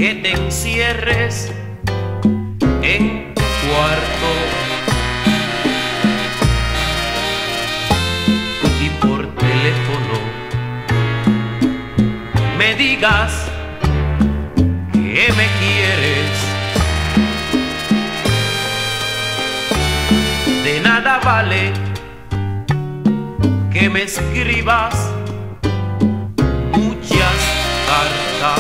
que te encierres en tu cuarto y por teléfono me digas que me quieres. De nada vale que me escribas muchas cartas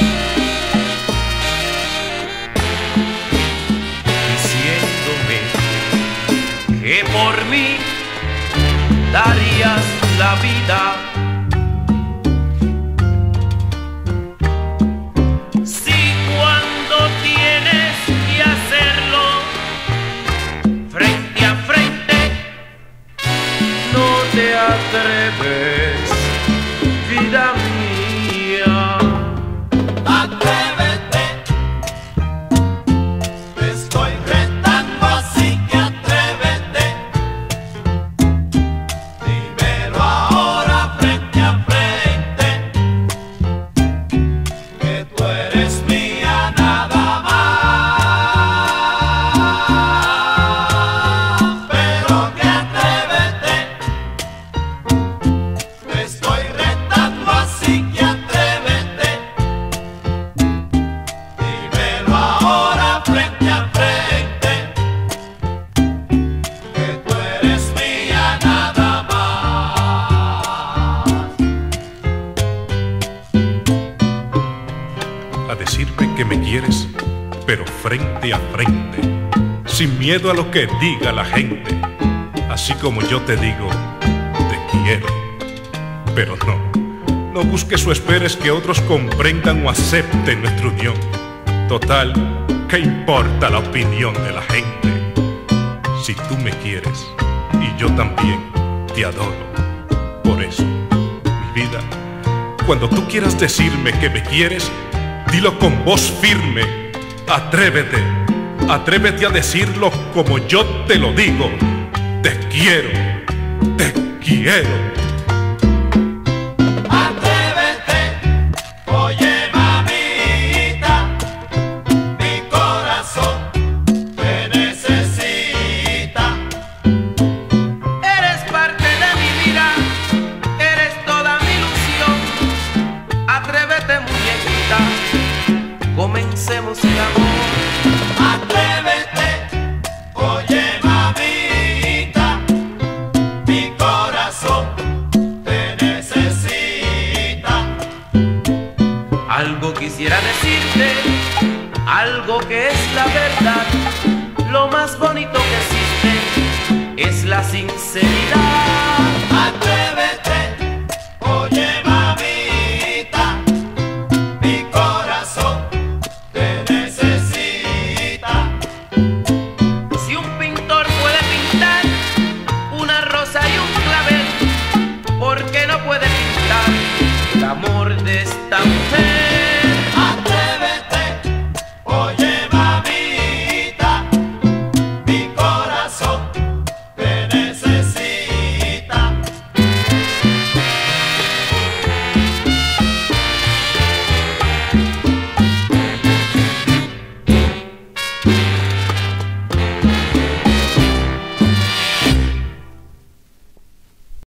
diciéndome que por mí darías la vida. Si cuando tienes que hacerlo frente a frente no te atreves, vida mía. Atrévete, te estoy retando, así que atrévete. Dímelo ahora frente a frente, que tú eres mía nada más. Pero que atrévete, te estoy retando, así que atrévete. Dímelo ahora frente a frente, que tú eres mía nada más. A decirme que me quieres, pero frente a frente, sin miedo a lo que diga la gente, así como yo te digo, te quiero. Pero no busques o esperes que otros comprendan o acepten nuestra unión. Total, ¿qué importa la opinión de la gente? Si tú me quieres y yo también te adoro. Por eso, mi vida, cuando tú quieras decirme que me quieres, dilo con voz firme. Atrévete, atrévete a decirlo como yo te lo digo. Te quiero, te quiero. Atrévete, oye mamita, mi corazón te necesita. Eres parte de mi vida, eres toda mi ilusión. Atrévete, muñequita, comencemos el amor. Atrévete, oye mamita, mi corazón te necesita. Algo quisiera decirte, algo que es la verdad. Lo más bonito que existe es la sinceridad. Atrévete,